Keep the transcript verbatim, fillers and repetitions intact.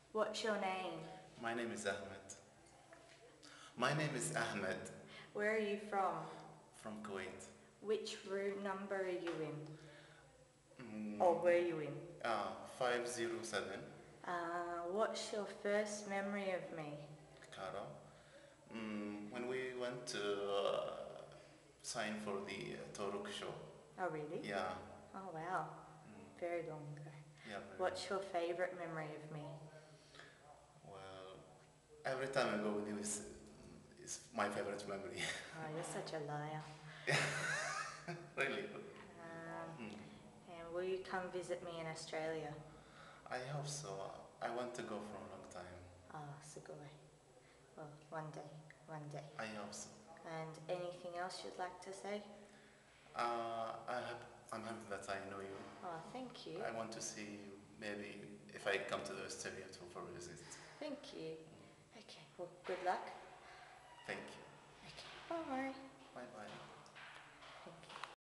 What's your name? My name is Ahmed. My name is Ahmed. Where are you from? From Kuwait. Which room number are you in? Mm, Or were you in? uh, five zero seven. Uh, what's your first memory of me? Kara. Mm, when we went to uh, sign for the uh, Toruk show. Oh, really? Yeah. Oh, wow. Mm, Very long ago. yeah. Very What's your favourite memory of me? Well, every time I go with you is, is my favorite memory. Oh, you're such a liar. Really? Um, Mm. and will you come visit me in Australia? I hope so. I want to go for a long time. Ah, sugoi. Well, one day, one day. I hope so. And anything else you'd like to say? Uh, I have, I'm happy that I know you. Oh, thank you. I want to see you maybe if I come to the Australia to for a visit. Thank you. Okay, well, good luck. Thank you. Okay, bye. Bye bye.